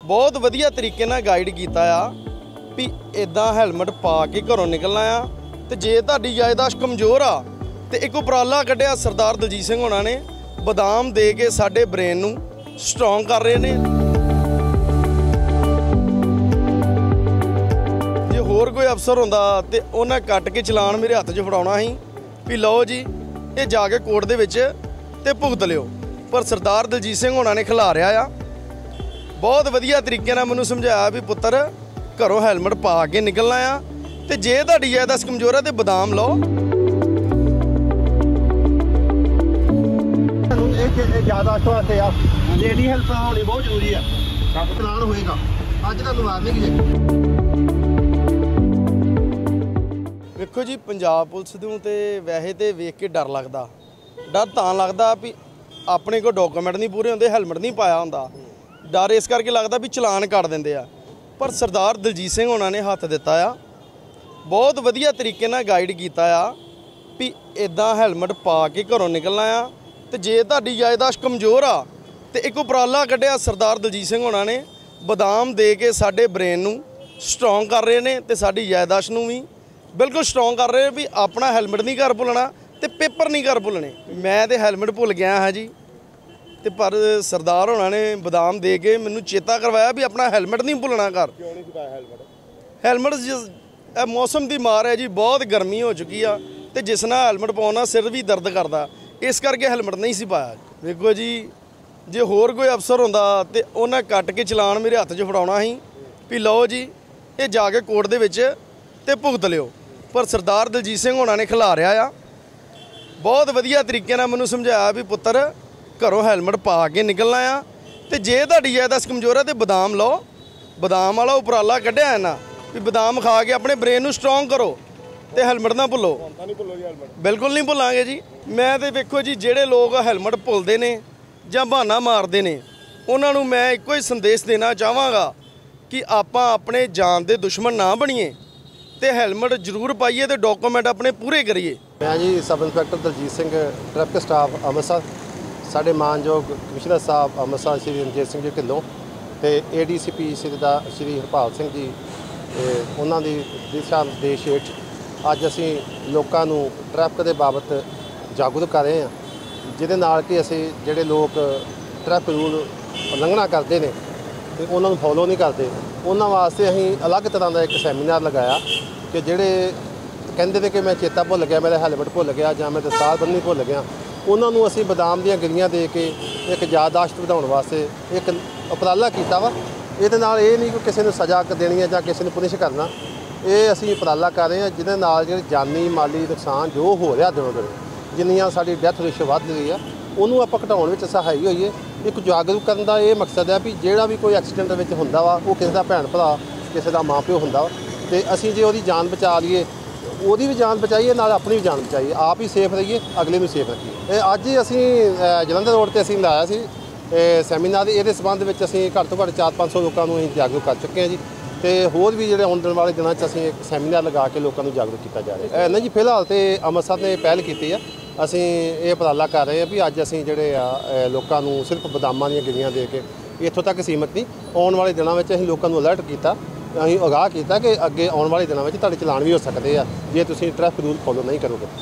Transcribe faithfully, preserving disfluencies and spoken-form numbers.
बहुत वधिया तरीके नाल गाइड कीता आ भी इदां हैलमेट पा के घरों निकलना आ ते जे तुहाडी याददाश्त कमज़ोर आ ते एक उपराला कढ़िया सरदार दलजीत सिंह होना ने बदाम दे के साडे ब्रेन नूं स्ट्रोंग कर रहे ने। जे होर कोई अफसर हुंदा ते उन्हें कट के चलान मेरे हत्थ 'च फड़ाउणा सी भी लो जी ये जाके कोर्ट दे विच ते भुगत लिओ, पर सरदार दलजीत सिंह होना ने खिलारिया आ। बहुत वधिया तरीके नाल मैनूं समझाया भी पुत्तर घरों हैलमेट पा के निकलना आ ते जे तुहाडी याददाश्त कमज़ोर है तो बदाम लो। याददाश्त वास्ते आ लेडी हेल्प होनी बहुत जरूरी है। सब चलान होएगा अज तुहानूं वार्निंग जी। वेखो जी पंजाब पुलिस नूं ते वैसे तो वेख के डर लगदा, डर तां लगदा भी अपने कोल डॉक्यूमेंट नहीं पूरे होंदे, हैलमेट नहीं पाया हुंदा, डर इस करके लगदा भी चलान कट दिंदे आ। पर सरदार दलजीत सिंह होना ने हत्थ दिता आ, बहुत वधिया तरीके नाल गाइड कीता आ भी इदां हैलमेट पा के घरों निकलना आ ते जे तुहाडी याददाश्त कमज़ोर आ ते एक उपराला कढ़िया सरदार दलजीत सिंह होना ने बदाम दे के साडे ब्रेन नूं स्ट्रोंग कर रहे ने ते साडी याददाश्त नूं भी बिल्कुल स्ट्रोंग कर रहे भी अपना हैलमेट नहीं घर भुलना ते पेपर नहीं घर भुलने। मैं तो हैलमेट भुल गया हाँ जी, ते पर सरदार होना ने बदाम दे के मैनूं चेता करवाया भी अपना हैलमेट नहीं भुलना घर। क्यों नहीं पाया हैलमेट? हैलमेट जिस मौसम की मार है जी, बहुत गर्मी हो चुकी आ ते जिस नाल हैलमेट पाउणा सिर भी दर्द करदा, इस करके हैलमेट नहीं सी पाया। देखो जी जे होर कोई अफसर हुंदा ते उन्हें कट के चलान मेरे हत्थ 'च फड़ाउणा सी भी लो जी ये जाके कोर्ट दे विच ते भुगत लिओ, पर सरदार दलजीत सिंह होना ने खिलारिया आ। बहुत वधिया तरीके नाल मैनूं समझाया भी पुत्तर घरों हैलमेट पा के निकलना आ ते जे तुहाडी याददाश्त कमज़ोर है तो बदाम लो। बदाम वाला उपराला कढ़िया है ना भी बदाम खा के अपने ब्रेन नूं स्ट्रोंग करो ते हैलमेट ना भुलो। बिल्कुल नहीं भुलांगे जी। मैं तो वेखो जी जेड़े लोग हैलमेट भुलते ने जां बहाना मारते ने उन्हां नूं मैं इक्को ही संदेश देना चाहांगा कि आपां अपने जान दे दुश्मन ना बणीए ते हैलमेट जरूर पाइए ते डॉक्यूमेंट अपने पूरे करिए। मैं जी sub inspector Daljit Singh traffic staff Amritsar, साढ़े मानयोग कमिश्नर साहब अंमृतसर श्री रंजीत सिंह जी ढिल्लों ते A D C P Shri दा श्री हरपाल सिंह जी उन्हां दी दिशा निर्देश हेठ अज असीं लोकां नूं ट्रैफिक दे बाबत जागरूक कर रहे हैं, जिहदे नाल कि असीं जिहड़े लोग ट्रैफिक रूल उलंघना करते हैं ते उन्हां नूं फॉलो नहीं करते, उन्हां वास्ते असीं अलग तरह का एक सैमीनार लगाया कि जिहड़े कहंदे ने कि मैं चेता भुल गया, मेरा हैलमेट भुल गया जां मैं दस्तार बन्नी भुल गया, उन्हां नूं असीं बदाम दीयां गिरियां दे के एक याददाश्त वधाउण वास्ते एक उपराला कीता वा। इहदे नाल इह नहीं कि किसी नूं सज़ा देनी है जां किसी नूं पुनिश करना, ये असीं उपराला कर रहे हैं जिहदे नाल जिहड़े जानी माली नुकसान जो हो रहा दिनों दिन जिन्नियां साडी डेथ रेशो वध रही है उन्होंने आपां घटाउण विच सहाई होईए। एक जागरूक करन दा ये मकसद है भी जिहड़ा भी कोई एक्सीडेंट विच हुंदा वा वो किसी दा भैण भरा किसी दा माँ प्यो हुंदा वा ते असीं जे उहदी जान बचा लईए ਉਹਦੀ भी जान बचाइए नाल अपनी भी जान बचाइए, आप ही सेफ रहिए अगले भी सेफ रखिए। अज ही असीं जलंधर रोड ते असीं लाया सी सैमीनार, इहदे संबंध विच असीं घੱਟ ਤੋਂ घੱਟ चार पाँच सौ लोगों को जागरूक कर चुके हैं जी ते होर भी जिहड़े आउण वाले दिनां 'च असीं एक सैमीनार लगा के लोगों को जागरूक किया जा रहा है। नहीं जी फिलहाल तो अंमृतसर ने पहल की है, असीं ये उपराला कर रहे हैं भी अज असीं जिहड़े आ लोगों को सिर्फ बदामां दीयां गिरियां दे के इत्थों तक सीमित नहीं, आउण वाले दिनां 'ਚ असीं लोगों को अलर्ट किया, असीं आगाह किया कि अगे आउण वाले दिनां 'ਚ तुहाडे चलान भी हो सकते हैं जे तुसीं ट्रैफिक रूल फॉलो नहीं करोगे।